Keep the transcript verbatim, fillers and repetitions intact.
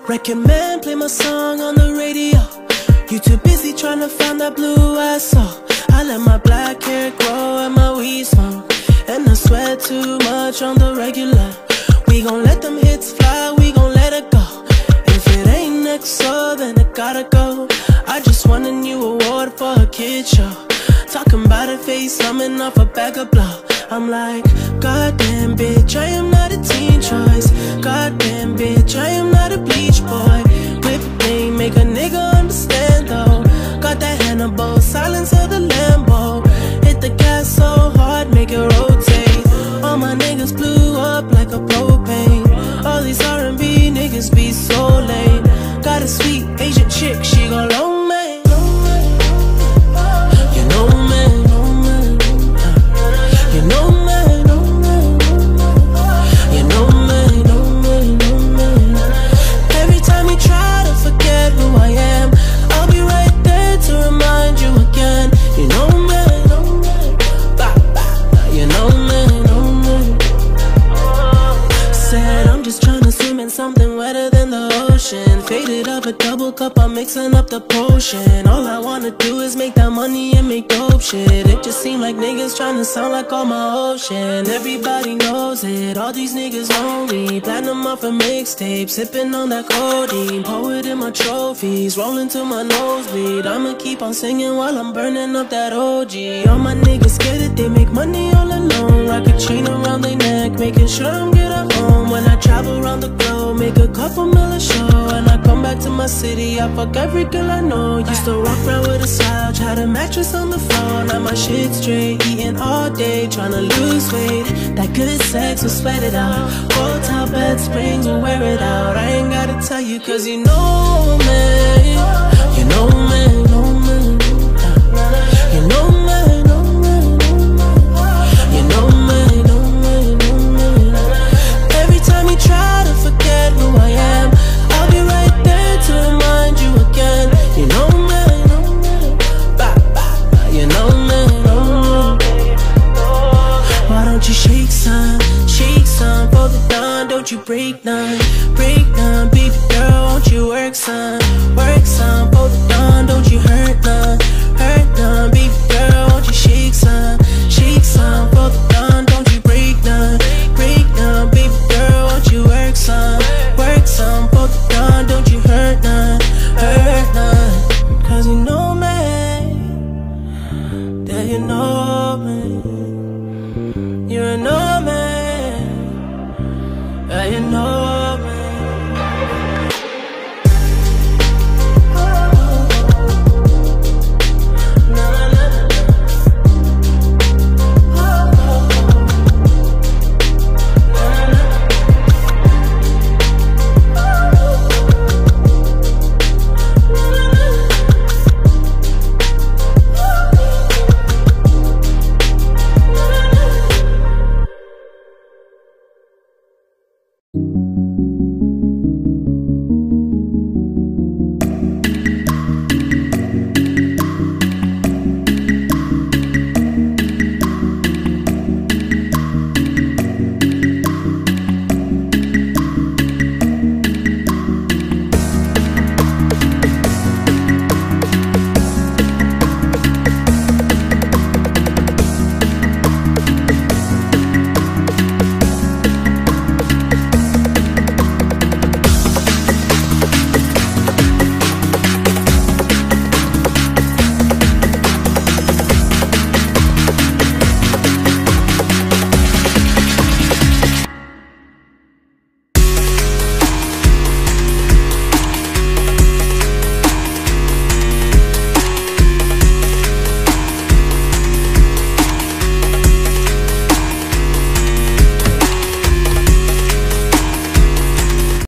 Record man, play my song on the radio. You too busy trying to find that blue I saw. I let my black hair grow and my weed smoke, and I sweat too much on the regular. We gon' let them hits fly, we gon' let it go. If it ain't next, so then it gotta go. I just won a new award for a kid show. Talking about a face, coming off a bag of blow. I'm like, goddamn bitch, I am not a teen choice. Goddamn bitch, I am not a bleach boy. Whip thing, make a nigga understand though. Got that Hannibal, silence of the Lambo. Hit the gas so hard, make it rotate. All my niggas blew up like a propane. All these R and B niggas be so lame. Got a sweet Asian chick, she gon' loan me. You know me, you know me, you know me, know me, know me. Every time you try to forget who I am, I'll be right there to remind you again. You know me, bah, bah. You know me, know me. Said I'm just tryna swim in something wetter than the ocean. Faded up a double cup, I'm mixing up the potion. All I wanna do is make that money and make dope shit. It just seem like niggas tryna sound like all my ocean. Everybody knows it, all these niggas lonely. Platinum off a mixtape, sipping on that codeine. Poet in my trophies, rolling to my nosebleed. I'ma keep on singing while I'm burning up that O G. All my niggas scared that they make money all alone. Rock a chain around their neck, making sure I'm good at home. When I travel around the globe, make a couple mil a show. And I come back to my city, I fuck every girl I know. Used to walk around with a slouch, had a mattress on the floor. Now my shit straight, eating all day, tryna lose weight. That good sex will sweat it out. Hotel bed springs will wear it out. I ain't gotta tell you cause you know me.